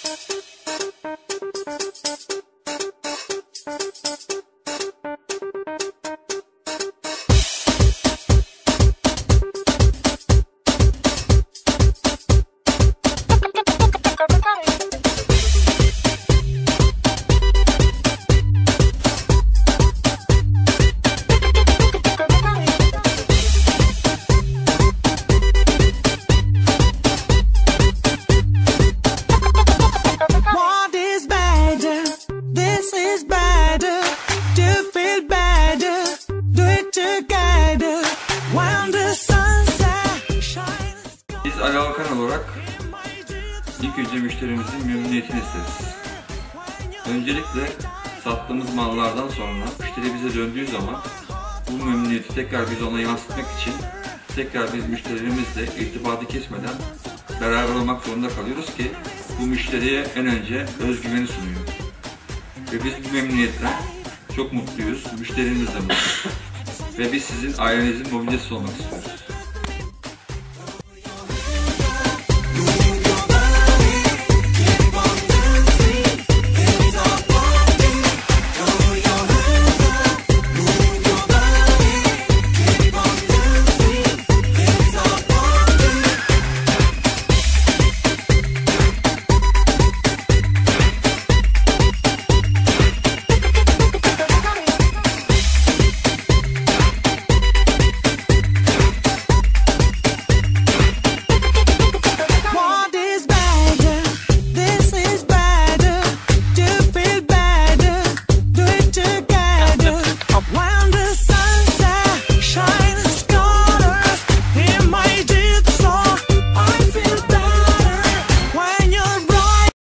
Biz Ali Alkan olarak ilk önce müşterimizin memnuniyetini isteriz. Öncelikle sattığımız mallardan sonra müşteri bize döndüğü zaman bu memnuniyeti tekrar biz ona yansıtmak için tekrar biz müşterilerimizle irtibatı kesmeden beraber olmak zorunda kalıyoruz ki bu müşteriye en önce özgüveni sunuyor. Ve biz bu memnuniyetten çok mutluyuz, müşterimiz de mutlu. Ve biz sizin ailenizin mobilyası olmak istiyoruz.